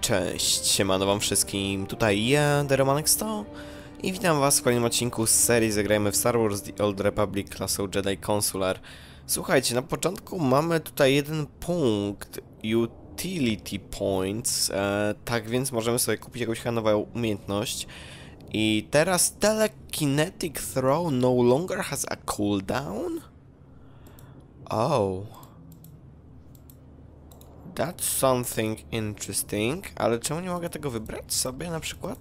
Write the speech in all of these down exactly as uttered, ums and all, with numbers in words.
Cześć, siemano wam wszystkim, tutaj ja, TheRomanXto i witam was w kolejnym odcinku z serii Zagrajmy w Star Wars The Old Republic klasą Jedi Consular. Słuchajcie, na początku mamy tutaj jeden punkt, Utility Points, e, tak więc możemy sobie kupić jakąś nową umiejętność. I teraz Telekinetic Throw no longer has a cooldown? Oh. That's something interesting, ale czemu nie mogę tego wybrać sobie na przykład?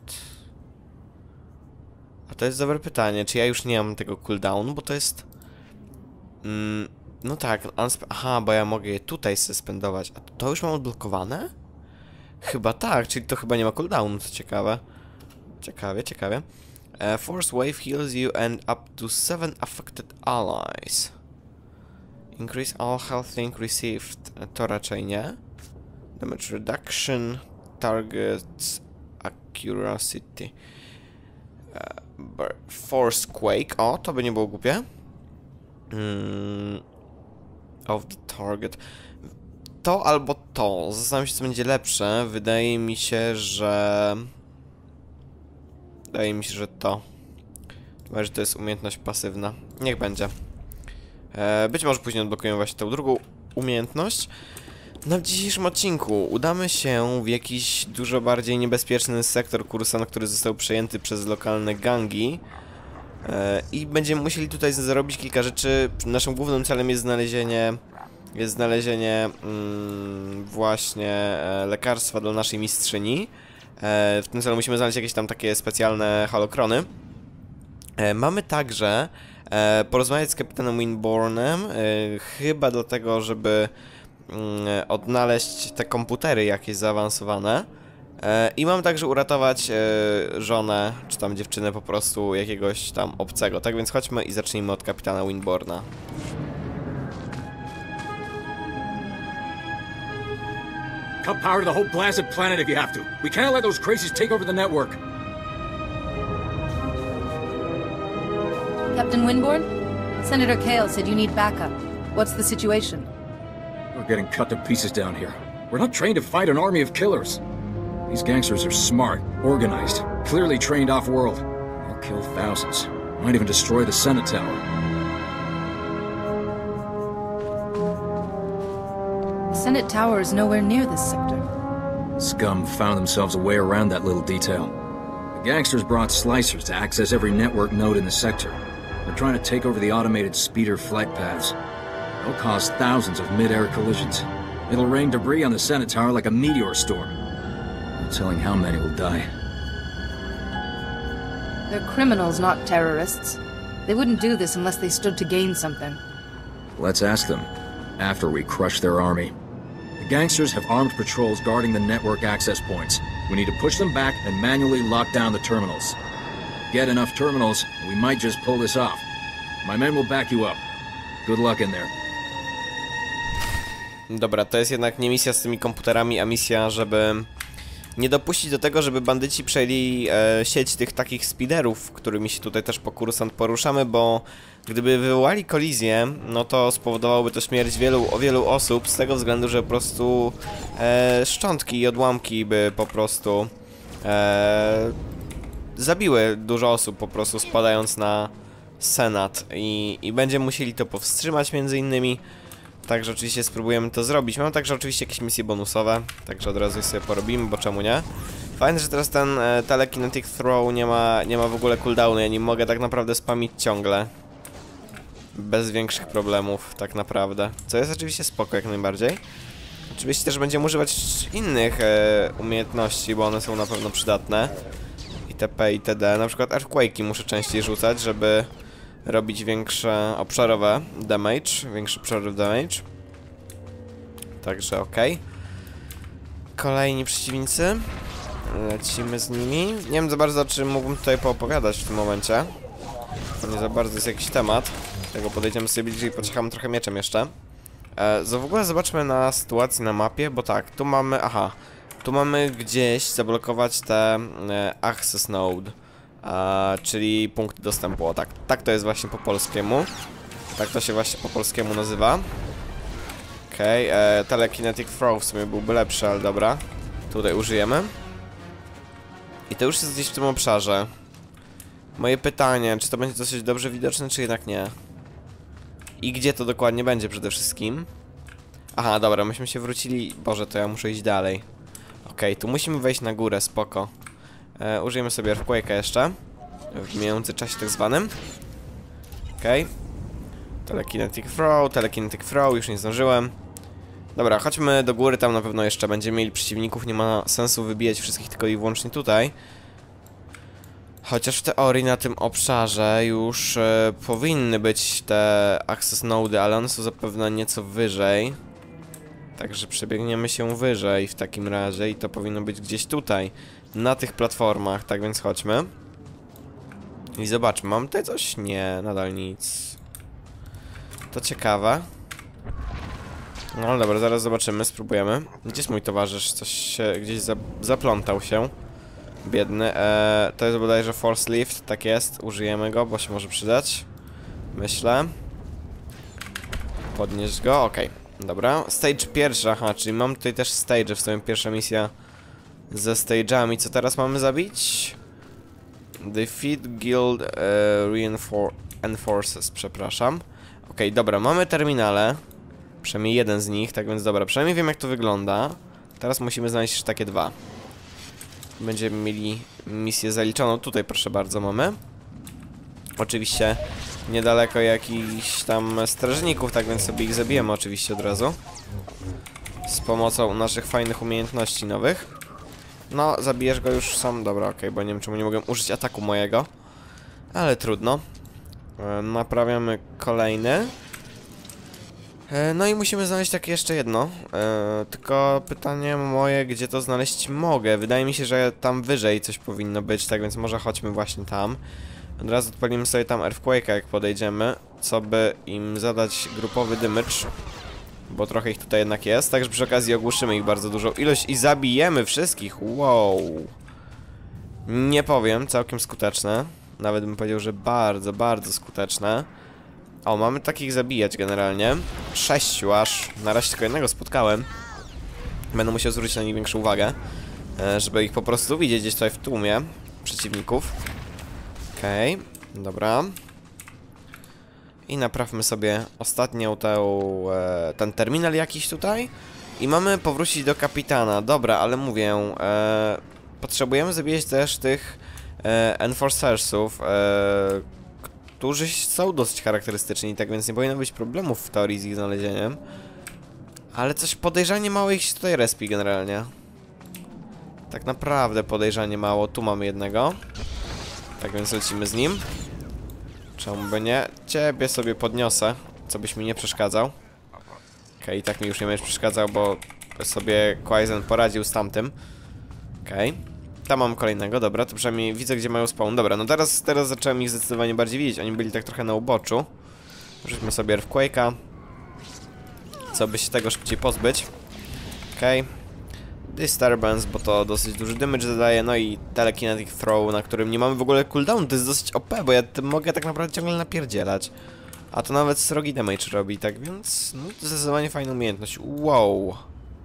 A to jest dobre pytanie, czy ja już nie mam tego cooldownu, bo to jest... Mm, no tak, aha, bo ja mogę je tutaj suspendować, a to już mam odblokowane? Chyba tak, czyli to chyba nie ma cooldownu, co ciekawe. Ciekawie, ciekawie. Uh, Force Wave heals you and up to seven affected allies. Increase all health link received. To raczej nie. Damage reduction. Targets accuracy. Uh, force Quake. O, to by nie było głupie. Mm, of the target. To albo to. Zastanawiam się, co będzie lepsze. Wydaje mi się, że... Wydaje mi się, że to. Chyba, że to jest umiejętność pasywna. Niech będzie. E, być może później odblokujemy właśnie tę drugą umiejętność. No w dzisiejszym odcinku udamy się w jakiś dużo bardziej niebezpieczny sektor Coruscant, który został przejęty przez lokalne gangi. E, I będziemy musieli tutaj zrobić kilka rzeczy. Naszym głównym celem jest znalezienie... Jest znalezienie mm, właśnie e, lekarstwa dla naszej mistrzyni. E, w tym celu musimy znaleźć jakieś tam takie specjalne holokrony. E, mamy także e, porozmawiać z kapitanem Winbornem, e, chyba dlatego, żeby mm, odnaleźć te komputery jakieś zaawansowane. E, I mam także uratować e, żonę, czy tam dziewczynę po prostu jakiegoś tam obcego. Tak więc chodźmy i zacznijmy od kapitana Winborna. Cut power to the whole blasted planet if you have to. We can't let those crazies take over the network. Captain Winborn? Senator Kale said you need backup. What's the situation? We're getting cut to pieces down here. We're not trained to fight an army of killers. These gangsters are smart, organized, clearly trained off-world. They'll kill thousands. Might even destroy the Senate Tower. The Senate Tower is nowhere near this sector. Scum found themselves a way around that little detail. The gangsters brought slicers to access every network node in the sector. They're trying to take over the automated speeder flight paths. They'll cause thousands of mid-air collisions. It'll rain debris on the Senate Tower like a meteor storm. No telling how many will die. They're criminals, not terrorists. They wouldn't do this unless they stood to gain something. Let's ask them, after we crush their army. The gangsters have armed patrols guarding the network access points. We need to push them back and manually lock down the terminals. Get enough terminals, and we might just pull this off. My men will back you up. Good luck in there. Dobra, to jest jednak nie misja z tymi komputerami, a misja, żeby nie dopuścić do tego, żeby bandyci przejęli e, sieć tych takich speederów, którymi się tutaj też po Coruscant poruszamy, bo gdyby wywołali kolizję, no to spowodowałoby to śmierć wielu, o wielu osób, z tego względu, że po prostu e, szczątki i odłamki by po prostu e, zabiły dużo osób, po prostu spadając na Senat i, i będziemy musieli to powstrzymać między innymi. Także oczywiście spróbujemy to zrobić. Mam także oczywiście jakieś misje bonusowe, także od razu je sobie porobimy, bo czemu nie? Fajne, że teraz ten e, Telekinetic Throw nie ma, nie ma w ogóle cooldownu, ja nim mogę tak naprawdę spamić ciągle. Bez większych problemów, tak naprawdę. Co jest oczywiście spoko jak najbardziej. Oczywiście też będziemy używać innych e, umiejętności, bo one są na pewno przydatne. Itp. itd. Na przykład Earthquake'i muszę częściej rzucać, żeby robić większe obszarowe damage, większy obszarowy damage. Także okej. Okay. Kolejni przeciwnicy. Lecimy z nimi. Nie wiem za bardzo, czy mógłbym tutaj poopowiadać w tym momencie. To nie za bardzo jest jakiś temat. Tego podejdziemy sobie bliżej i pociechamy trochę mieczem jeszcze. E, w ogóle zobaczmy na sytuację na mapie, bo tak, tu mamy, aha, tu mamy gdzieś zablokować te e, access node. Uh, czyli punkt dostępu, o tak, tak to jest właśnie po polskiemu. Tak to się właśnie po polskiemu nazywa. Okej, okay, e, Telekinetic Throw w sumie byłby lepszy, ale dobra. Tutaj użyjemy. I to już jest gdzieś w tym obszarze. Moje pytanie, czy to będzie dosyć dobrze widoczne, czy jednak nie? I gdzie to dokładnie będzie przede wszystkim? Aha, dobra, myśmy się wrócili... Boże, to ja muszę iść dalej. Okej, okay, tu musimy wejść na górę, spoko. E, użyjemy sobie Earthquake'a jeszcze. W międzyczasie tak zwanym. Okej. Okay. Telekinetic Throw, Telekinetic Throw, już nie zdążyłem. Dobra, chodźmy do góry, tam na pewno jeszcze będziemy mieli przeciwników, nie ma sensu wybijać wszystkich tylko i wyłącznie tutaj. Chociaż w teorii na tym obszarze już e, powinny być te access nody, ale one są zapewne nieco wyżej. Także przebiegniemy się wyżej w takim razie i to powinno być gdzieś tutaj, na tych platformach, tak więc chodźmy. I zobaczmy, mam tutaj coś? Nie, nadal nic. To ciekawe. No dobra, zaraz zobaczymy, spróbujemy. Gdzie jest mój towarzysz? Coś się gdzieś za zaplątał się. Biedny. Eee, to jest bodajże Force Lift, tak jest. Użyjemy go, bo się może przydać. Myślę. Podnieść go, okej. Okay. Dobra. Stage pierwszy, aha, czyli mam tutaj też stage, w sumie pierwsza misja ze stage'ami. Co teraz mamy zabić? Defeat Guild e, Reinfor Enforces, przepraszam. Okej, okay, dobra, mamy terminale. Przynajmniej jeden z nich, tak więc dobra, przynajmniej wiem jak to wygląda. Teraz musimy znaleźć jeszcze takie dwa. Będziemy mieli misję zaliczoną. Tutaj proszę bardzo mamy. Oczywiście niedaleko jakichś tam strażników, tak więc sobie ich zabijemy oczywiście od razu. Z pomocą naszych fajnych umiejętności nowych. No, zabijesz go już sam. Dobra, okej, okay, bo nie wiem czemu nie mogę użyć ataku mojego. Ale trudno. e, Naprawiamy kolejny. e, No i musimy znaleźć takie jeszcze jedno. e, Tylko pytanie moje, gdzie to znaleźć mogę. Wydaje mi się, że tam wyżej coś powinno być, tak więc może chodźmy właśnie tam. Od razu odpalimy sobie tam Earthquake'a jak podejdziemy, co by im zadać grupowy damage, bo trochę ich tutaj jednak jest. Także przy okazji ogłuszymy ich bardzo dużą ilość i zabijemy wszystkich. Wow. Nie powiem, całkiem skuteczne. Nawet bym powiedział, że bardzo, bardzo skuteczne. O, mamy takich zabijać generalnie. Sześciu aż. Na razie tylko jednego spotkałem. Będę musiał zwrócić na nich większą uwagę, żeby ich po prostu widzieć gdzieś tutaj w tłumie przeciwników. Okej, okay, dobra. I naprawmy sobie ostatnią tę, e, ten terminal jakiś tutaj. I mamy powrócić do kapitana. Dobra, ale mówię, e, potrzebujemy zabijać też tych e, Enforcersów, e, którzy są dosyć charakterystyczni, tak więc nie powinno być problemów w teorii z ich znalezieniem. Ale coś podejrzanie mało ich się tutaj respi generalnie. Tak naprawdę podejrzanie mało. Tu mamy jednego. Tak więc lecimy z nim. Czemu by nie? Ciebie sobie podniosę, co byś mi nie przeszkadzał. Okej, okay, i tak mi już nie będziesz przeszkadzał, bo sobie Quaizen poradził z tamtym. Okej. Okay. Tam mam kolejnego, dobra, to przynajmniej widzę, gdzie mają spawn. Dobra, no teraz, teraz zacząłem ich zdecydowanie bardziej widzieć. Oni byli tak trochę na uboczu. Rzućmy sobie Earthquake'a, co by się tego szybciej pozbyć. Okej. Okay. Disturbance, bo to dosyć duży damage zadaje, no i Telekinetic Throw, na którym nie mamy w ogóle cooldown, to jest dosyć O P, bo ja tym mogę tak naprawdę ciągle napierdzielać. A to nawet srogi damage robi, tak więc, no to zdecydowanie fajna umiejętność. Wow.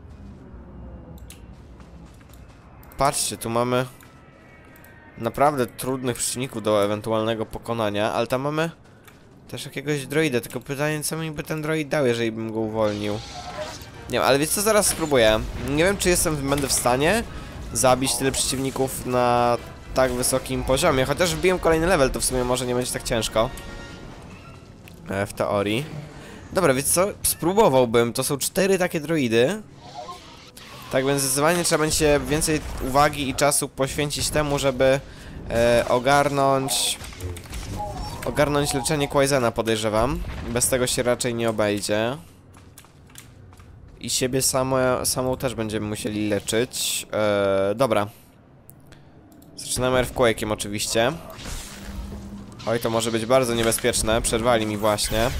Patrzcie, tu mamy naprawdę trudnych przeciwników do ewentualnego pokonania, ale tam mamy też jakiegoś droida, tylko pytanie, co mi by ten droid dał, jeżeli bym go uwolnił. Nie wiem, ale wiecie co, zaraz spróbuję. Nie wiem, czy jestem, będę w stanie zabić tyle przeciwników na tak wysokim poziomie. Chociaż wbiłem kolejny level, to w sumie może nie będzie tak ciężko. E, w teorii. Dobra, wiecie co? Spróbowałbym. To są cztery takie droidy. Tak więc zdecydowanie trzeba będzie więcej uwagi i czasu poświęcić temu, żeby e, ogarnąć... Ogarnąć leczenie Quaizena, podejrzewam. Bez tego się raczej nie obejdzie. I siebie samo, samą też będziemy musieli leczyć. Eee, dobra. Zaczynamy Earthquake'iem oczywiście. Oj, to może być bardzo niebezpieczne. Przerwali mi właśnie.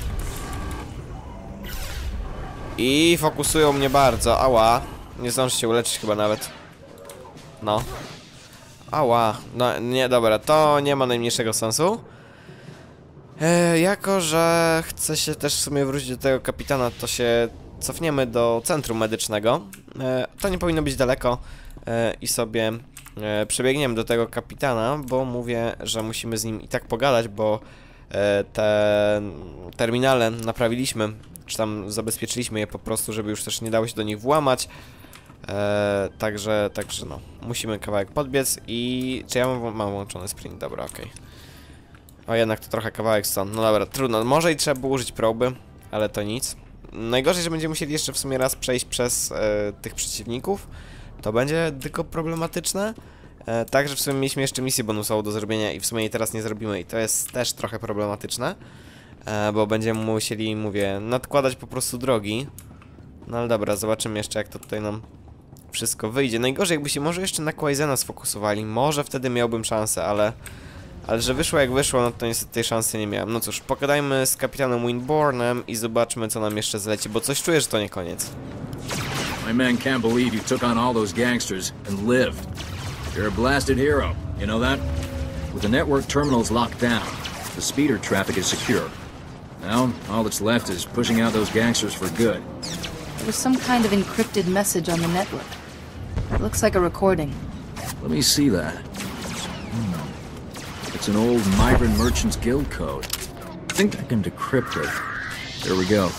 I fokusują mnie bardzo. Ała. Nie zdążę się uleczyć chyba nawet. No. Ała. No nie, dobra. To nie ma najmniejszego sensu. Eee, jako, że chcę się też w sumie wrócić do tego kapitana, to się... cofniemy do centrum medycznego. E, to nie powinno być daleko. e, i sobie e, przebiegniemy do tego kapitana, bo mówię, że musimy z nim i tak pogadać, bo e, te terminale naprawiliśmy, czy tam zabezpieczyliśmy je po prostu, żeby już też nie dało się do nich włamać. E, także, także no, musimy kawałek podbiec i... Czy ja mam, mam włączony sprint? Dobra, okej. Okay. O, jednak to trochę kawałek stąd. No dobra, trudno. Może i trzeba było użyć proby, ale to nic. Najgorzej, że będziemy musieli jeszcze w sumie raz przejść przez e, tych przeciwników. To będzie tylko problematyczne. E, także w sumie mieliśmy jeszcze misję bonusową do zrobienia i w sumie jej teraz nie zrobimy i to jest też trochę problematyczne. E, bo będziemy musieli, mówię, nadkładać po prostu drogi. No ale dobra, zobaczymy jeszcze jak to tutaj nam wszystko wyjdzie. Najgorzej jakby się może jeszcze na Quaizena sfokusowali. Może wtedy miałbym szansę, ale... Ale że wyszło jak wyszło, no to niestety tej szansy nie miałem. No cóż, pogadajmy z kapitanem Windbornem i zobaczmy co nam jeszcze zleci, bo coś czuję, że to nie koniec. My men can't believe you took on all those gangsters and lived. You're a blasted hero, you know that? With the network terminals locked down, the speeder traffic is secure. Now, all that's left is pushing out those gangsters for good. There was some kind of encrypted message on the network. It looks like a recording. Let me see that. Hmm. It's an old Migrant Merchants Guild code. I think I can decrypt it. There we go.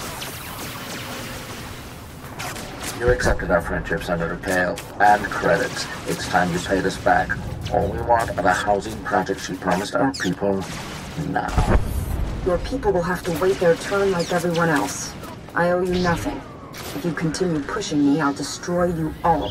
You accepted our friendship, Senator Kale, and credits. It's time you paid us back. All we want are the housing projects you promised our people now. Your people will have to wait their turn like everyone else. I owe you nothing. If you continue pushing me, I'll destroy you all.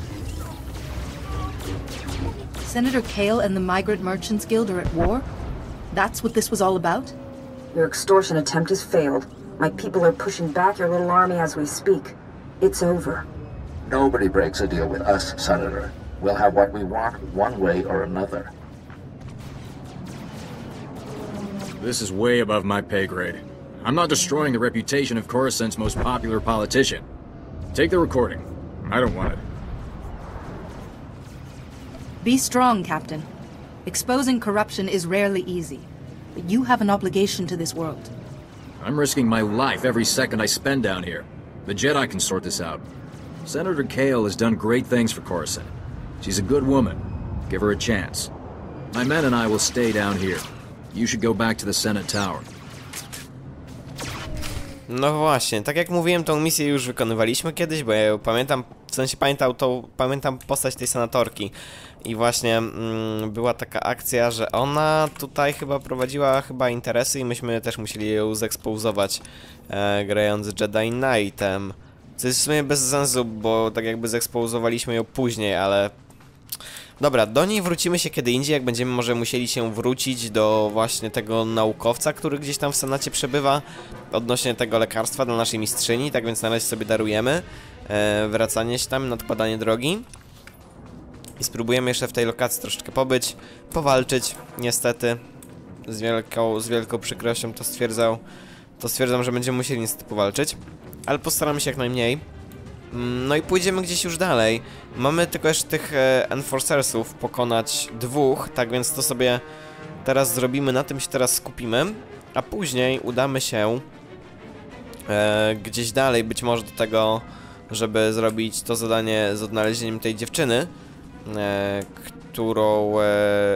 Senator Kale and the Migrant Merchants Guild are at war? That's what this was all about? Your extortion attempt has failed. My people are pushing back your little army as we speak. It's over. Nobody breaks a deal with us, Senator. We'll have what we want one way or another. This is way above my pay grade. I'm not destroying the reputation of Coruscant's most popular politician. Take the recording. I don't want it. Be strong, Captain. Exposing corruption is rarely easy, but you have an obligation to this world. I'm risking my life every second I spend down here. The Jedi can sort this out. Senator Kale has done great things for Coruscant. She's a good woman. Give her a chance. My men and I will stay down here. You should go back to the Senate Tower. No właśnie, tak jak mówiłem, tą misję już wykonywaliśmy kiedyś, bo ja ją pamiętam, w sensie pamiętał tą, pamiętam postać tej senatorki. I właśnie mm, była taka akcja, że ona tutaj chyba prowadziła chyba interesy i myśmy też musieli ją zekspozować, e, grając Jedi Knightem. Co jest w sumie bez sensu, bo tak jakby zeksposowaliśmy ją później, ale... Dobra, do niej wrócimy się kiedy indziej, jak będziemy może musieli się wrócić do właśnie tego naukowca, który gdzieś tam w Senacie przebywa, odnośnie tego lekarstwa dla naszej mistrzyni, tak więc na razie sobie darujemy e, wracanie się tam, nadkładanie drogi. I spróbujemy jeszcze w tej lokacji troszeczkę pobyć, powalczyć, niestety, z wielką, z wielką przykrością to stwierdzał, to stwierdzam, że będziemy musieli niestety powalczyć, ale postaramy się jak najmniej. No i pójdziemy gdzieś już dalej. Mamy tylko jeszcze tych e, Enforcersów pokonać dwóch, tak więc to sobie teraz zrobimy, na tym się teraz skupimy, a później udamy się e, gdzieś dalej, być może do tego, żeby zrobić to zadanie z odnalezieniem tej dziewczyny, e, którą e,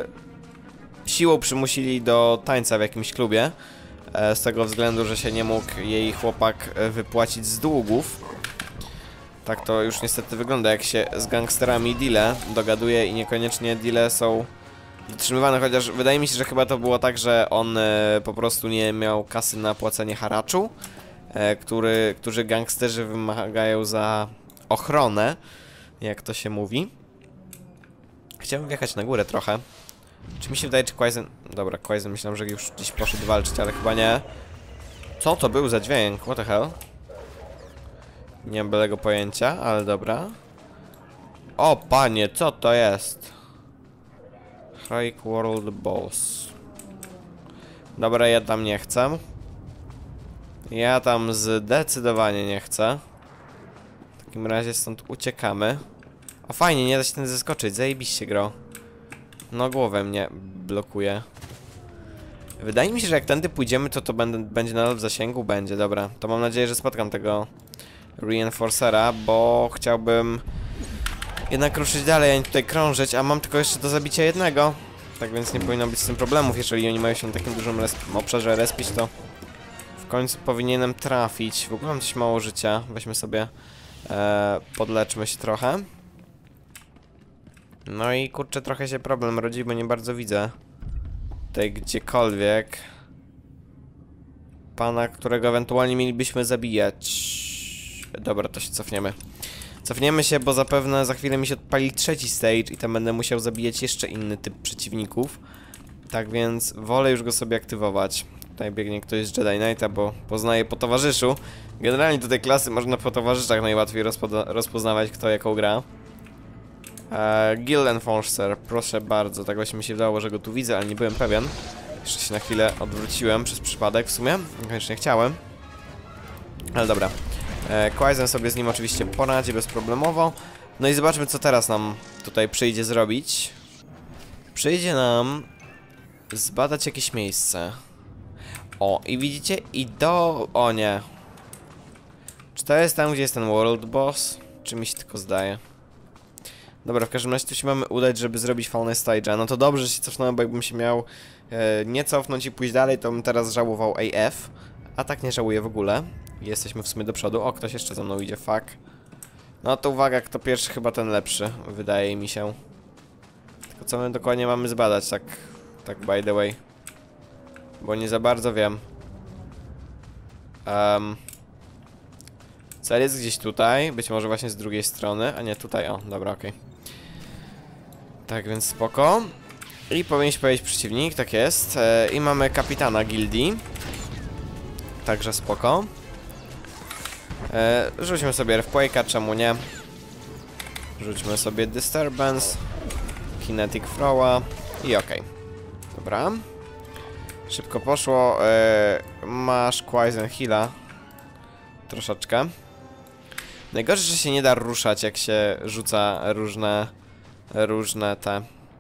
siłą przymusili do tańca w jakimś klubie, e, z tego względu, że się nie mógł jej chłopak wypłacić z długów. Tak to już niestety wygląda, jak się z gangsterami deale dogaduje i niekoniecznie deale są dotrzymywane, chociaż wydaje mi się, że chyba to było tak, że on e, po prostu nie miał kasy na płacenie haraczu, e, który, którzy gangsterzy wymagają za ochronę, jak to się mówi. Chciałbym wjechać na górę trochę. Czy mi się wydaje, czy Quaizen... Dobra, Quaizen myślałem, że już gdzieś poszedł walczyć, ale chyba nie. Co to był za dźwięk? What the hell? Nie mam bylego pojęcia, ale dobra. O panie, co to jest? Heroic World Boss. Dobra, ja tam nie chcę. Ja tam zdecydowanie nie chcę. W takim razie stąd uciekamy. O fajnie, nie da się ten zeskoczyć, zajebiście gro. No głowę mnie blokuje. Wydaje mi się, że jak tędy pójdziemy, to to będę, będzie nadal w zasięgu, będzie, dobra. To mam nadzieję, że spotkam tego Reinforcera, bo chciałbym jednak ruszyć dalej, a nie tutaj krążyć, a mam tylko jeszcze do zabicia jednego. Tak więc nie powinno być z tym problemów, jeżeli oni mają się na takim dużym obszarze respić, to w końcu powinienem trafić. W ogóle mam coś mało życia, weźmy sobie, e, podleczmy się trochę. No i kurczę, trochę się problem rodzi, bo nie bardzo widzę tutaj gdziekolwiek pana, którego ewentualnie mielibyśmy zabijać. Dobra, to się cofniemy. Cofniemy się, bo zapewne za chwilę mi się odpali trzeci stage i tam będę musiał zabijać jeszcze inny typ przeciwników. Tak więc wolę już go sobie aktywować. Tutaj biegnie ktoś z Jedi Knighta, bo poznaje po towarzyszu. Generalnie do tej klasy można po towarzyszach najłatwiej rozpoznawać, kto jaką gra. Eee, Guild Enforcer, proszę bardzo, tak właśnie mi się wydało, że go tu widzę, ale nie byłem pewien. Jeszcze się na chwilę odwróciłem przez przypadek w sumie, koniecznie chciałem. Ale dobra. Eee, Quaizen sobie z nim oczywiście poradzi bezproblemowo. No i zobaczmy, co teraz nam tutaj przyjdzie zrobić. Przyjdzie nam zbadać jakieś miejsce. O, i widzicie? I do... O nie. Czy to jest tam, gdzie jest ten World Boss? Czy mi się tylko zdaje? Dobra, w każdym razie tu się mamy udać, żeby zrobić faunę stage'a. No to dobrze, że się cofnąłem, bo jakbym się miał e, nie cofnąć i pójść dalej, to bym teraz żałował A F. A tak nie żałuję w ogóle. Jesteśmy w sumie do przodu. O, ktoś jeszcze za mną idzie, fuck. No to uwaga, kto pierwszy, chyba ten lepszy, wydaje mi się. Tylko co my dokładnie mamy zbadać, tak, tak by the way. Bo nie za bardzo wiem. Um, cel jest gdzieś tutaj, być może właśnie z drugiej strony, a nie tutaj, o, dobra, okej. Okay. Tak więc spoko. I powinien się pojawić przeciwnik, tak jest. E, I mamy kapitana gildii. Także spoko. E, rzućmy sobie Earthquake'a, czemu nie? Rzućmy sobie Disturbance, Kinetic Throwa i okej. Okay. Dobra. Szybko poszło. E, masz Quaizen Heal'a. Troszeczkę. Najgorsze, że się nie da ruszać, jak się rzuca różne różne te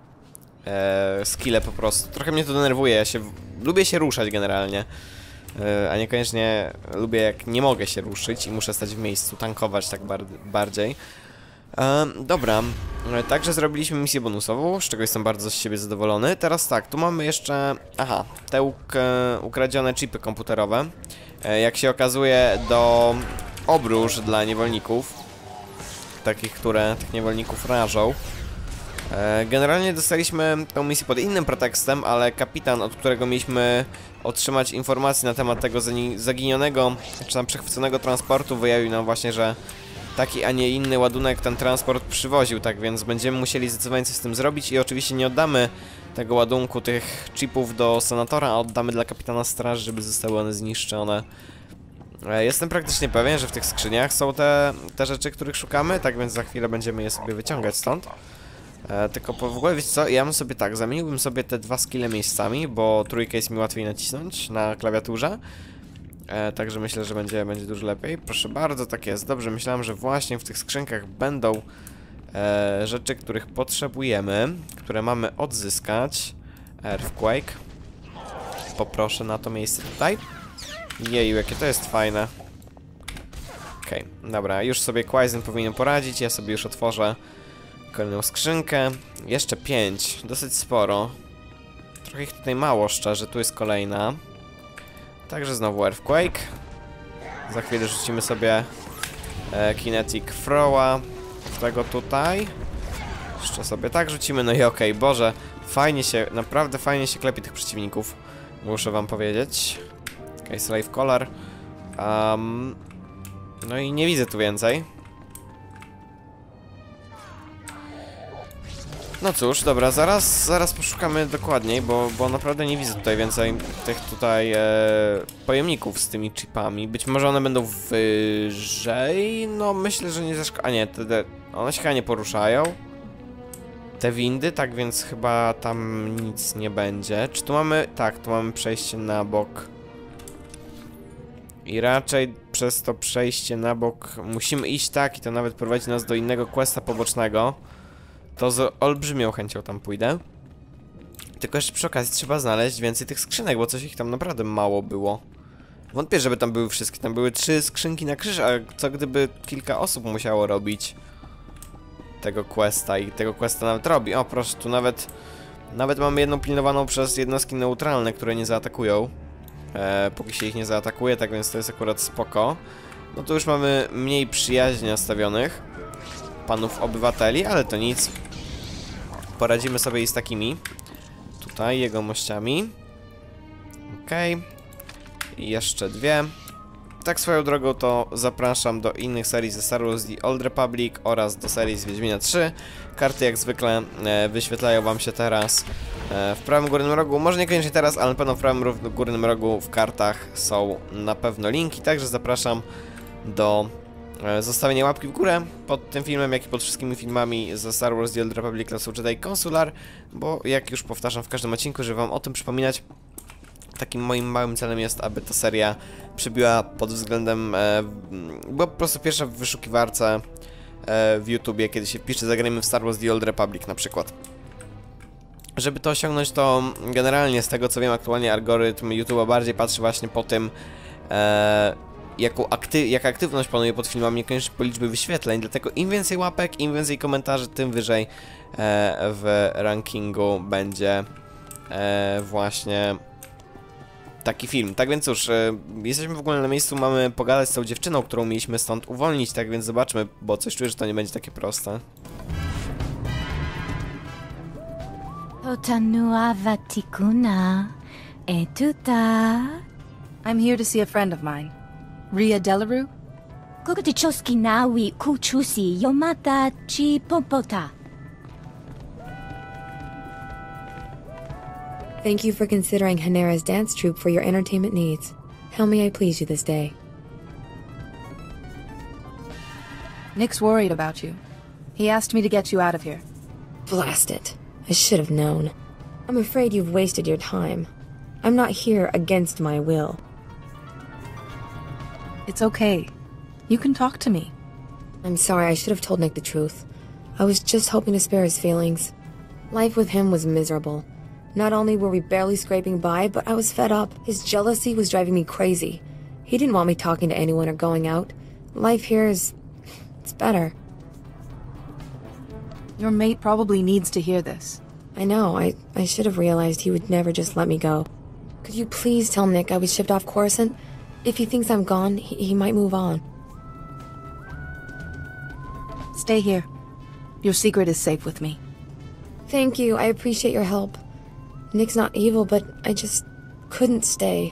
e, skille po prostu. Trochę mnie to denerwuje, ja się lubię się ruszać generalnie, e, a niekoniecznie lubię, jak nie mogę się ruszyć i muszę stać w miejscu, tankować tak bar bardziej. E, dobra, e, także zrobiliśmy misję bonusową, z czego jestem bardzo z siebie zadowolony. Teraz tak, tu mamy jeszcze, aha, te uk e, ukradzione chipy komputerowe. E, jak się okazuje, do obróż dla niewolników, takich, które tych niewolników rażą. Generalnie dostaliśmy tę misję pod innym pretekstem, ale kapitan, od którego mieliśmy otrzymać informacje na temat tego zaginionego, czy tam przechwyconego transportu, wyjawił nam właśnie, że taki, a nie inny ładunek ten transport przywoził, tak więc będziemy musieli zdecydowanie coś z tym zrobić i oczywiście nie oddamy tego ładunku, tych chipów do senatora, a oddamy dla kapitana straży, żeby zostały one zniszczone. Jestem praktycznie pewien, że w tych skrzyniach są te, te rzeczy, których szukamy, tak więc za chwilę będziemy je sobie wyciągać stąd. E, tylko po, w ogóle, wiecie co, ja bym sobie tak, zamieniłbym sobie te dwa skille miejscami, bo trójkę jest mi łatwiej nacisnąć na klawiaturze. E, także myślę, że będzie, będzie dużo lepiej. Proszę bardzo, tak jest. Dobrze, myślałem, że właśnie w tych skrzynkach będą e, rzeczy, których potrzebujemy, które mamy odzyskać. Earthquake. Poproszę na to miejsce tutaj. Jeju, jakie to jest fajne. Okej, okay, dobra, już sobie Quaizen powinien poradzić, ja sobie już otworzę kolejną skrzynkę. Jeszcze pięć, dosyć sporo. Trochę ich tutaj mało, szczerze, tu jest kolejna. Także znowu Earthquake. Za chwilę rzucimy sobie e, Kinetic Throwa. Tego tutaj. Jeszcze sobie tak rzucimy, no i okej, okay, Boże. Fajnie się, naprawdę fajnie się klepie tych przeciwników. Muszę wam powiedzieć. Okej, okay, Slave Collar. Um, no i nie widzę tu więcej. No cóż, dobra, zaraz, zaraz poszukamy dokładniej, bo, bo naprawdę nie widzę tutaj więcej tych tutaj e, pojemników z tymi chipami. Być może one będą wyżej? No myślę, że nie zaszko... A nie, te, te, one się chyba nie poruszają. Te windy, tak więc chyba tam nic nie będzie. Czy tu mamy... Tak, tu mamy przejście na bok. I raczej przez to przejście na bok musimy iść tak i to nawet prowadzi nas do innego questa pobocznego. To z olbrzymią chęcią tam pójdę. Tylko jeszcze przy okazji trzeba znaleźć więcej tych skrzynek, bo coś ich tam naprawdę mało było. Wątpię, żeby tam były wszystkie. Tam były trzy skrzynki na krzyż, a co gdyby kilka osób musiało robić tego questa i tego questa nawet robi. O, proszę, tu nawet nawet mamy jedną pilnowaną przez jednostki neutralne, które nie zaatakują. E, póki się ich nie zaatakuje, tak więc to jest akurat spoko. No to już mamy mniej przyjaźnie nastawionych panów obywateli, ale to nic. Poradzimy sobie i z takimi. Tutaj jegomościami. Okej. Okay. I jeszcze dwie. Tak swoją drogą to zapraszam do innych serii ze Star Wars The Old Republic oraz do serii z Wiedźmina trzy. Karty jak zwykle e, wyświetlają wam się teraz e, w prawym górnym rogu. Może niekoniecznie teraz, ale na pewno w prawym górnym rogu w kartach są na pewno linki. Także zapraszam do e, zostawienia łapki w górę pod tym filmem, jak i pod wszystkimi filmami ze Star Wars The Old Republic Klasu Jedi Consular, bo jak już powtarzam w każdym odcinku, żeby wam o tym przypominać, takim moim małym celem jest, aby ta seria przybiła pod względem, e, była po prostu pierwsza w wyszukiwarce e, w YouTubie, kiedy się pisze zagrajmy w Star Wars The Old Republic na przykład. Żeby to osiągnąć, to generalnie z tego co wiem aktualnie algorytm YouTube'a bardziej patrzy właśnie po tym, e, jaką akty jaka aktywność panuje pod filmami, niekoniecznie po liczbie wyświetleń, dlatego im więcej łapek, im więcej komentarzy, tym wyżej e, w rankingu będzie e, właśnie taki film. Tak więc cóż, e, jesteśmy w ogóle na miejscu, mamy pogadać z tą dziewczyną, którą mieliśmy stąd uwolnić, tak więc zobaczmy, bo coś czuję, że to nie będzie takie proste. Potanua Vaticuna. Etuta. I'm here to see a friend of mine. Ria Delarue? Kukutichoski nawi kuchusi yomata chi pompota. Thank you for considering Hanera's dance troupe for your entertainment needs. How may I please you this day? Nick's worried about you. He asked me to get you out of here. Blast it. I should have known. I'm afraid you've wasted your time. I'm not here against my will. It's okay. You can talk to me. I'm sorry, I should have told Nick the truth. I was just hoping to spare his feelings. Life with him was miserable. Not only were we barely scraping by, but I was fed up. His jealousy was driving me crazy. He didn't want me talking to anyone or going out. Life here is... it's better. Your mate probably needs to hear this. I know, I, I should have realized he would never just let me go. Could you please tell Nick I was shipped off Coruscant? If he thinks I'm gone, he, he might move on. Stay here. Your secret is safe with me. Thank you, I appreciate your help. Nick's not evil, but I just couldn't stay.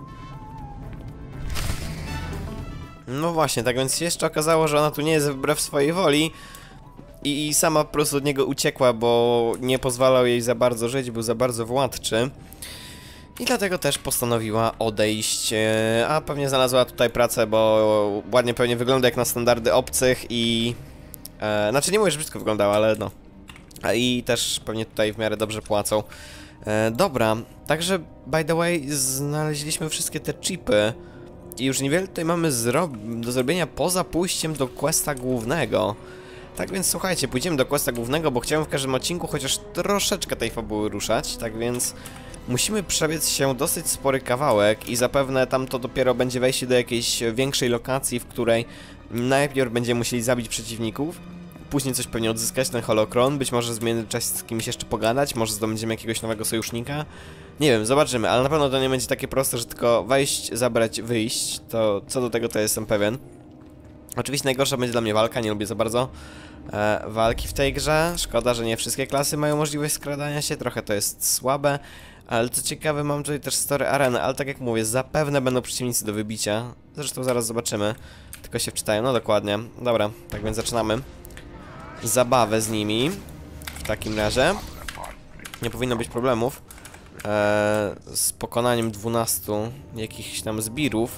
No właśnie, tak więc się jeszcze okazało, że ona tu nie jest wbrew swojej woli i, i sama po prostu od niego uciekła, bo nie pozwalał jej za bardzo żyć, był za bardzo władczy. I dlatego też postanowiła odejść, a pewnie znalazła tutaj pracę, bo ładnie pewnie wygląda jak na standardy obcych i... E, znaczy nie mówię, że brzydko wyglądała, ale no. A i też pewnie tutaj w miarę dobrze płacą. E, dobra, także by the way znaleźliśmy wszystkie te chipy i już niewiele tutaj mamy zro do zrobienia poza pójściem do questa głównego. Tak więc słuchajcie, pójdziemy do questa głównego, bo chciałem w każdym odcinku chociaż troszeczkę tej fabuły ruszać, tak więc musimy przebiec się dosyć spory kawałek i zapewne tam to dopiero będzie wejście do jakiejś większej lokacji, w której najpierw będziemy musieli zabić przeciwników, później coś pewnie odzyskać, ten holokron, być może w międzyczasie z kimś jeszcze pogadać, może zdobędziemy jakiegoś nowego sojusznika. Nie wiem, zobaczymy, ale na pewno to nie będzie takie proste, że tylko wejść, zabrać, wyjść, to co do tego to jestem pewien. Oczywiście najgorsza będzie dla mnie walka, nie lubię za bardzo e, walki w tej grze. Szkoda, że nie wszystkie klasy mają możliwość skradania się, trochę to jest słabe. Ale co ciekawe, mam tutaj też story areny, ale tak jak mówię, zapewne będą przeciwnicy do wybicia. Zresztą zaraz zobaczymy, tylko się wczytają, no dokładnie. Dobra, tak więc zaczynamy zabawę z nimi. W takim razie nie powinno być problemów e, z pokonaniem dwunastu jakichś tam zbirów.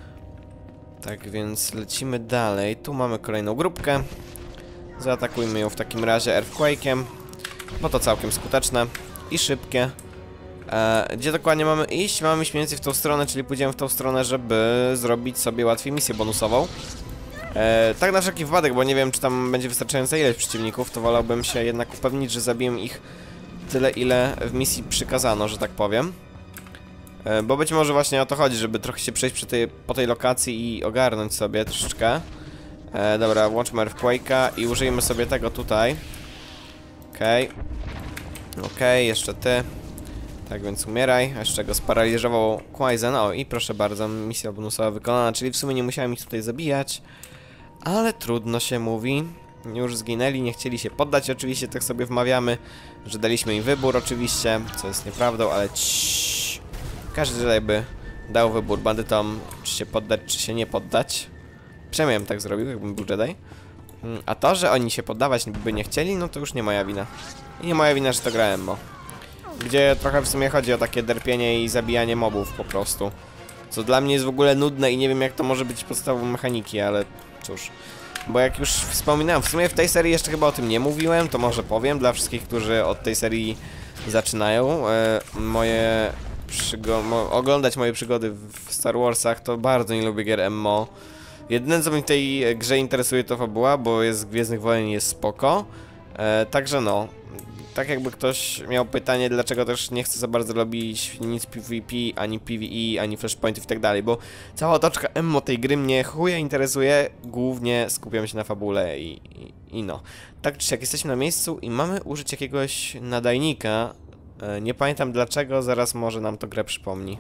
Tak więc lecimy dalej. Tu mamy kolejną grupkę. Zaatakujmy ją w takim razie Earthquake'iem, bo to całkiem skuteczne i szybkie. E, gdzie dokładnie mamy iść? Mamy iść mniej więcej w tą stronę, czyli pójdziemy w tą stronę, żeby zrobić sobie łatwiej misję bonusową. E, tak na wszelki wypadek, bo nie wiem, czy tam będzie wystarczająca ilość przeciwników, to wolałbym się jednak upewnić, że zabiję ich tyle, ile w misji przykazano, że tak powiem. E, bo być może właśnie o to chodzi, żeby trochę się przejść przy tej, po tej lokacji i ogarnąć sobie troszeczkę. E, dobra, włączmy Earthquake'a i użyjmy sobie tego tutaj. Okej. Okay. Okej, okay, jeszcze ty. Tak więc umieraj. Jeszcze go sparaliżował Quaizen. O, i proszę bardzo, misja bonusowa wykonana, czyli w sumie nie musiałem ich tutaj zabijać. Ale trudno się mówi. Już zginęli, nie chcieli się poddać. Oczywiście tak sobie wmawiamy, że daliśmy im wybór oczywiście, co jest nieprawdą, ale ciii. Każdy tutaj by dał wybór bandytom, czy się poddać, czy się nie poddać. Przynajmniej bym tak zrobił, jakbym był Jedi. A to, że oni się poddawać by nie chcieli, no to już nie moja wina. I nie moja wina, że to gra M M O. Gdzie trochę w sumie chodzi o takie derpienie i zabijanie mobów po prostu. Co dla mnie jest w ogóle nudne i nie wiem jak to może być podstawą mechaniki, ale cóż. Bo jak już wspominałem, w sumie w tej serii jeszcze chyba o tym nie mówiłem, to może powiem dla wszystkich, którzy od tej serii zaczynają. E, moje przygo mo oglądać moje przygody w Star Warsach, to bardzo nie lubię gier M M O. Jedyne co mnie w tej grze interesuje to fabuła, bo jest z Gwiezdnych Wojen jest spoko. E, także no, tak jakby ktoś miał pytanie, dlaczego też nie chcę za bardzo robić nic PvP, ani PvE, ani flashpointów i tak dalej, bo cała otoczka M M O tej gry mnie chuja interesuje, głównie skupiam się na fabule i, i, i no. Tak czy siak jesteśmy na miejscu i mamy użyć jakiegoś nadajnika, e, nie pamiętam dlaczego, zaraz może nam to grę przypomni.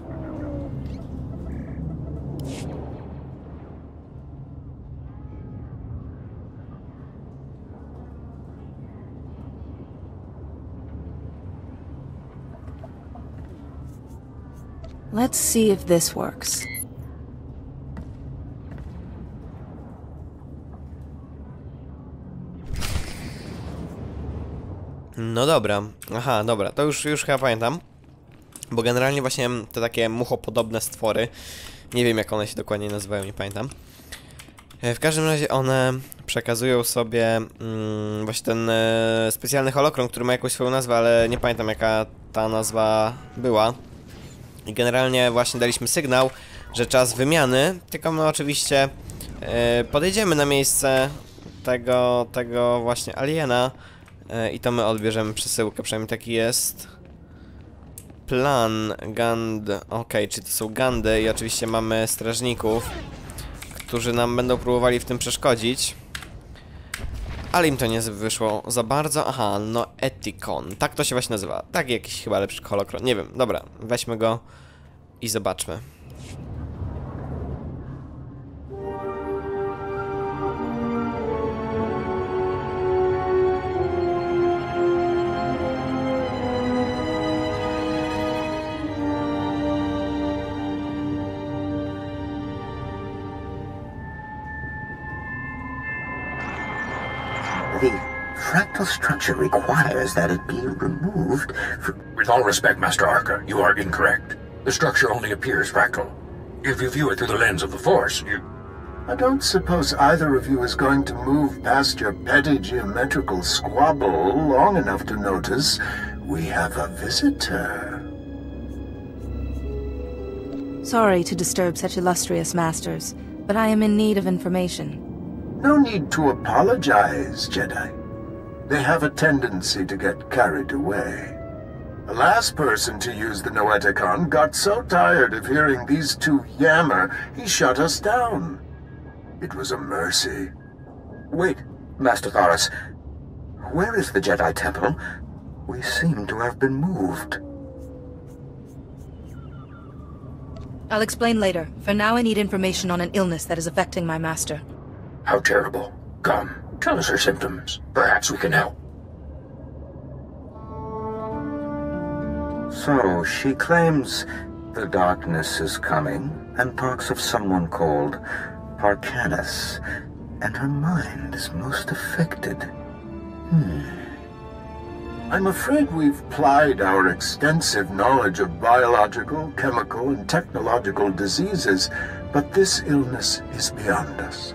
Let's see if this works. No dobra, aha, dobra, to już, już chyba pamiętam. Bo generalnie właśnie te takie muchopodobne stwory, nie wiem jak one się dokładnie nazywają, nie pamiętam. W każdym razie one przekazują sobie mm, właśnie ten e, specjalny holokron, który ma jakąś swoją nazwę, ale nie pamiętam jaka ta nazwa była. I generalnie właśnie daliśmy sygnał, że czas wymiany, tylko my oczywiście e, podejdziemy na miejsce tego, tego właśnie aliena e, i to my odbierzemy przesyłkę, przynajmniej taki jest plan. Gand, ok, czyli to są gandy i oczywiście mamy strażników, którzy nam będą próbowali w tym przeszkodzić. Ale im to nie wyszło za bardzo. Aha, no Etikon. Tak to się właśnie nazywa. Tak jakiś chyba lepszy holokron. Nie wiem, dobra, weźmy go i zobaczmy. The fractal structure requires that it be removed for... With all respect, Master Arca, you are incorrect. The structure only appears fractal. If you view it through the lens of the Force, you... I don't suppose either of you is going to move past your petty geometrical squabble long enough to notice we have a visitor. Sorry to disturb such illustrious masters, but I am in need of information. No need to apologize, Jedi. They have a tendency to get carried away. The last person to use the Noeticon got so tired of hearing these two yammer, he shut us down. It was a mercy. Wait, Master Thoris. Where is the Jedi Temple? We seem to have been moved. I'll explain later. For now I need information on an illness that is affecting my master. How terrible. Come, tell us her symptoms. Perhaps we can help. So, she claims the darkness is coming, and talks of someone called Harcanus, and her mind is most affected. Hmm. I'm afraid we've plied our extensive knowledge of biological, chemical, and technological diseases, but this illness is beyond us.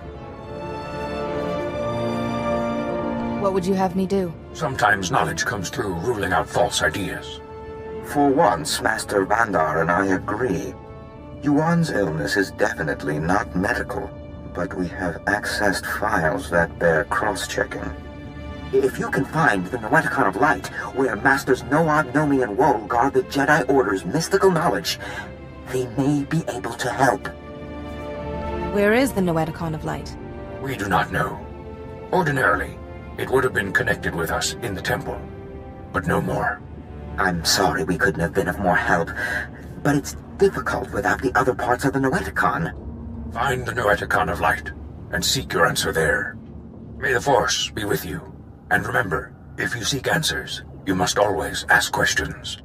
What would you have me do? Sometimes knowledge comes through ruling out false ideas. For once, Master Vandar and I agree. Yuan's illness is definitely not medical, but we have accessed files that bear cross-checking. If you can find the Noeticon of Light, where Masters Noad, Nomi, and Woe guard the Jedi Order's mystical knowledge, they may be able to help. Where is the Noeticon of Light? We do not know. Ordinarily, it would have been connected with us in the temple, but no more. I'm sorry we couldn't have been of more help, but it's difficult without the other parts of the Noeticon. Find the Noeticon of Light, and seek your answer there. May the Force be with you. And remember, if you seek answers, you must always ask questions.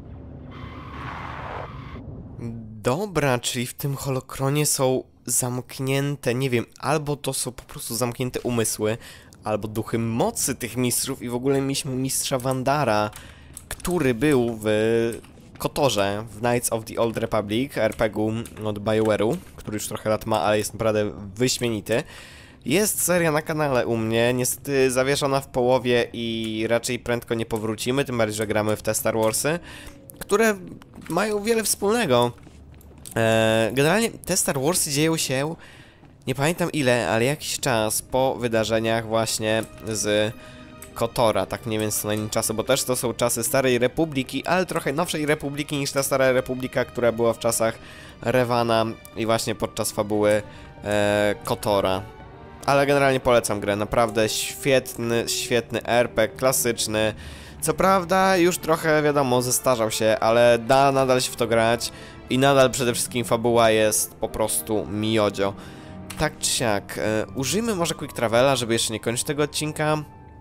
Dobra, czyli w tym holokronie są zamknięte, nie wiem, albo to są po prostu zamknięte umysły, albo duchy mocy tych mistrzów i w ogóle mieliśmy mistrza Vandara, który był w Kotorze, w Knights of the Old Republic, er pe gu od BioWare'u, który już trochę lat ma, ale jest naprawdę wyśmienity. Jest seria na kanale u mnie, niestety zawieszona w połowie i raczej prędko nie powrócimy, tym bardziej, że gramy w te Star Warsy, które mają wiele wspólnego. Eee, generalnie te Star Warsy dzieją się, nie pamiętam ile, ale jakiś czas po wydarzeniach właśnie z Kotora, tak mniej więcej co najmniej czasu, bo też to są czasy Starej Republiki, ale trochę nowszej Republiki niż ta Stara Republika, która była w czasach Revana i właśnie podczas fabuły e, Kotora. Ale generalnie polecam grę, naprawdę świetny, świetny er pe gie, klasyczny. Co prawda już trochę, wiadomo, zestarzał się, ale da nadal się w to grać i nadal przede wszystkim fabuła jest po prostu miodzio. Tak czy siak, e, użyjmy może Quick Travela, żeby jeszcze nie kończyć tego odcinka.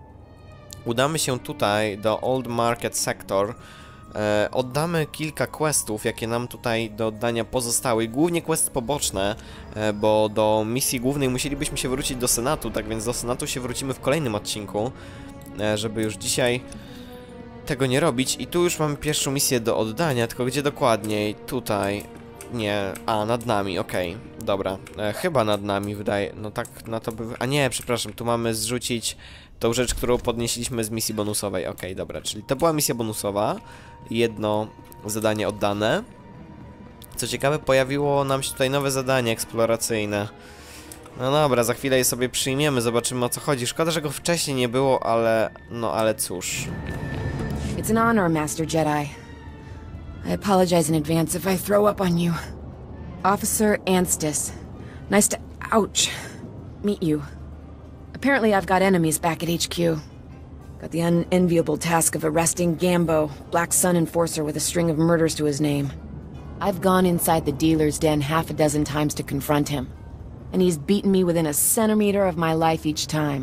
Udamy się tutaj do Old Market Sector. E, oddamy kilka questów, jakie nam tutaj do oddania pozostały. Głównie questy poboczne, e, bo do misji głównej musielibyśmy się wrócić do Senatu, tak więc do Senatu się wrócimy w kolejnym odcinku, e, żeby już dzisiaj tego nie robić. I tu już mamy pierwszą misję do oddania, tylko gdzie dokładniej? Tutaj. Nie, a nad nami, okej, okay. Dobra, e, chyba nad nami wydaje, no tak na to by... A nie, przepraszam, tu mamy zrzucić tą rzecz, którą podnieśliśmy z misji bonusowej, okej, okay, dobra, czyli to była misja bonusowa, jedno zadanie oddane. Co ciekawe, pojawiło nam się tutaj nowe zadanie eksploracyjne. No dobra, za chwilę je sobie przyjmiemy, zobaczymy o co chodzi. Szkoda, że go wcześniej nie było, ale... no ale cóż. It's an honor, Master Jedi. I apologize in advance if I throw up on you. Officer Anstis. Nice to... ouch. Meet you. Apparently I've got enemies back at H Q. Got the unenviable task of arresting Gambo, Black Sun enforcer with a string of murders to his name. I've gone inside the dealer's den half a dozen times to confront him, and he's beaten me within a centimeter of my life each time.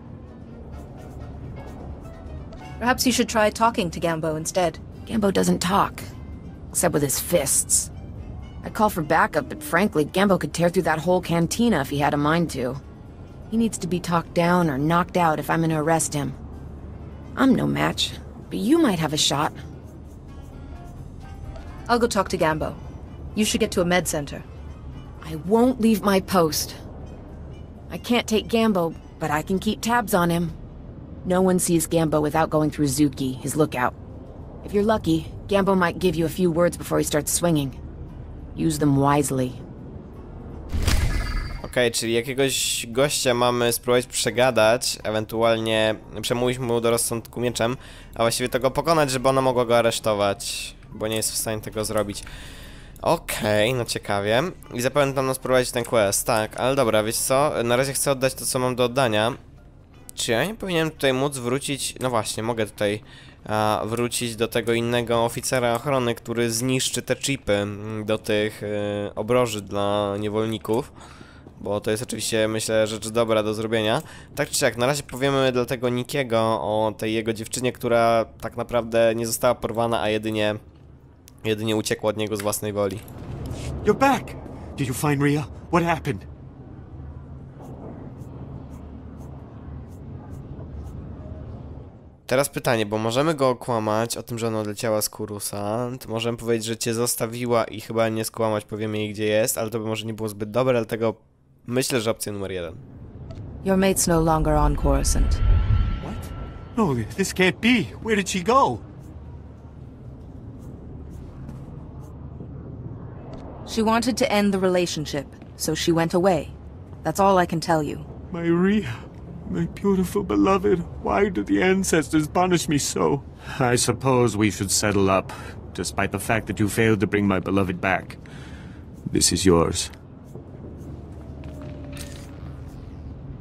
Perhaps you should try talking to Gambo instead. Gambo doesn't talk, except with his fists. I call for backup, but frankly, Gambo could tear through that whole cantina if he had a mind to. He needs to be talked down or knocked out if I'm gonna arrest him. I'm no match, but you might have a shot. I'll go talk to Gambo. You should get to a med center. I won't leave my post. I can't take Gambo, but I can keep tabs on him. No one sees Gambo without going through Zuki, his lookout. If you're lucky, Gambo might give you a few words before he starts swinging. Use them wisely. Okej, okay, czyli jakiegoś gościa mamy spróbować przegadać, ewentualnie przemówić mu do rozsądku mieczem, a właściwie tego pokonać, żeby ona mogła go aresztować, bo nie jest w stanie tego zrobić. Okej, okay, no ciekawie. I zapewne tam nas prowadzić ten quest, tak, ale dobra, wiecie co? Na razie chcę oddać to, co mam do oddania. Czy ja nie powinienem tutaj móc wrócić? No właśnie, mogę tutaj a, wrócić do tego innego oficera ochrony, który zniszczy te chipy do tych y, obroży dla niewolników. Bo to jest oczywiście, myślę, rzecz dobra do zrobienia. Tak czy siak, na razie powiemy dla tego Nikiego o tej jego dziewczynie, która tak naprawdę nie została porwana, a jedynie jedynie uciekła od niego z własnej woli. You're back! Did you find Rhea? What happened? Teraz pytanie, bo możemy go okłamać o tym, że ona odleciała z Coruscant. Możemy powiedzieć, że cię zostawiła i chyba nie skłamać, powiemy jej, gdzie jest, ale to by może nie było zbyt dobre, ale tego myślę, że opcja numer jeden. Your mate's no longer on Coruscant. What? No, this can't be. Where did she go? She wanted to end the relationship, so she went away. That's all I can tell you. My Rhea, my beautiful beloved, why do the ancestors punish me so? I suppose we should settle up, despite the fact that you failed to bring my beloved back. This is yours.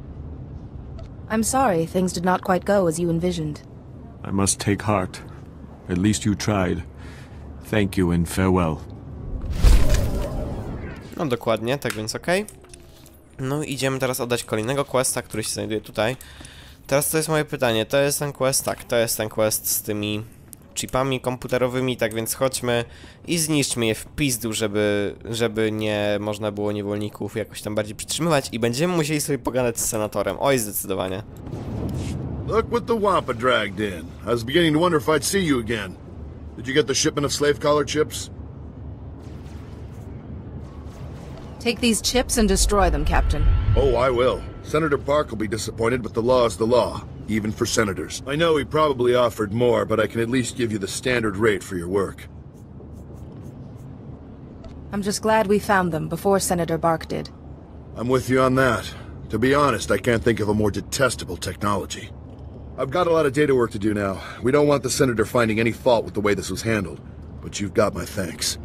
I'm sorry things did not quite go as you envisioned. I must take heart. At least you tried. Thank you and farewell. No dokładnie, tak więc okej. Okay. No i idziemy teraz oddać kolejnego questa, który się znajduje tutaj. Teraz to jest moje pytanie, to jest ten quest? Tak, to jest ten quest z tymi chipami komputerowymi, tak więc chodźmy i zniszczmy je w pizdu, żeby, żeby nie można było niewolników jakoś tam bardziej przytrzymywać i będziemy musieli sobie pogadać z senatorem. Oj, zdecydowanie. Look what the Wampa dragged in. I was beginning to wonder if I'd see you again. Did you get the shipment of slave collar chips? Take these chips and destroy them, Captain. Oh, I will. Senator Park will be disappointed, but the law is the law, even for senators. I know he probably offered more, but I can at least give you the standard rate for your work. I'm just glad we found them before Senator Bark did. I'm with you on that. To be honest, I can't think of a more detestable technology. I've got a lot of data work to do now. We don't want the Senator finding any fault with the way this was handled, but you've got my thanks.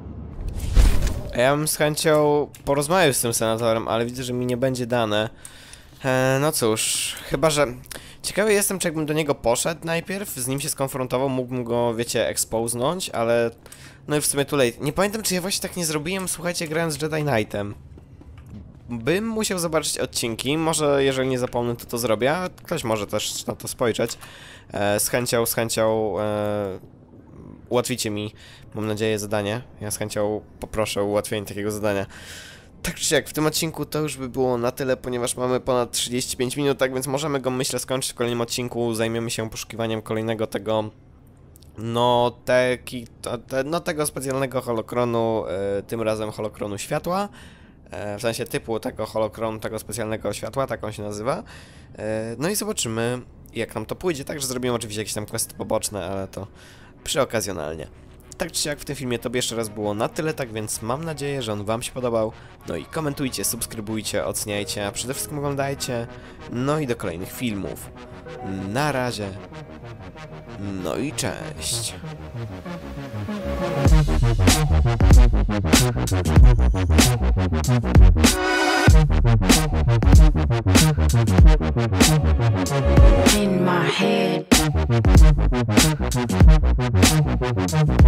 Ja bym z chęcią porozmawiał z tym senatorem, ale widzę, że mi nie będzie dane. E, no cóż, chyba że... Ciekawy jestem, czy jakbym do niego poszedł najpierw, z nim się skonfrontował, mógłbym go, wiecie, expoznąć, ale... No i w sumie too late. Nie pamiętam, czy ja właśnie tak nie zrobiłem, słuchajcie, grając z Jedi Knightem. Bym musiał zobaczyć odcinki, może jeżeli nie zapomnę, to to zrobię, a ktoś może też na to spojrzeć. E, z chęcią, z chęcią... E, ułatwicie mi, mam nadzieję, zadanie. Ja z chęcią poproszę o ułatwienie takiego zadania. Tak czy siak, w tym odcinku to już by było na tyle, ponieważ mamy ponad trzydzieści pięć minut, tak więc możemy go, myślę, skończyć w kolejnym odcinku. Zajmiemy się poszukiwaniem kolejnego tego... No, teki, te, no tego specjalnego holokronu, e, tym razem holokronu światła. E, w sensie typu tego holokronu, tego specjalnego światła, tak on się nazywa. E, no i zobaczymy, jak nam to pójdzie. Także zrobimy oczywiście jakieś tam questy poboczne, ale to przyokazjonalnie. Tak czy siak w tym filmie to by jeszcze raz było na tyle, tak więc mam nadzieję, że on wam się podobał. No i komentujcie, subskrybujcie, oceniajcie, a przede wszystkim oglądajcie. No i do kolejnych filmów. Na razie. No i cześć. In my head.